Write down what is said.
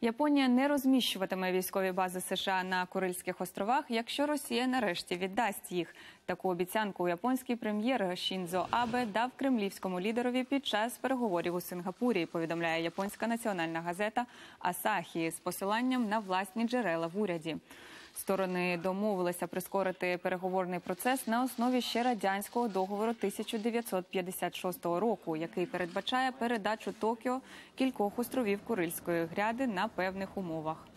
Японія не розміщуватиме військові бази США на Курильських островах, якщо Росія нарешті віддасть їх. Таку обіцянку японський прем'єр Шінзо Абе дав кремлівському лідерові під час переговорів у Сингапурі, повідомляє японська національна газета «Асахі» з посиланням на власні джерела в уряді. Сторони домовилися прискорити переговорний процес на основі ще радянського договору 1956 року, який передбачає передачу Токіо кількох островів Курильської гряди на певних умовах.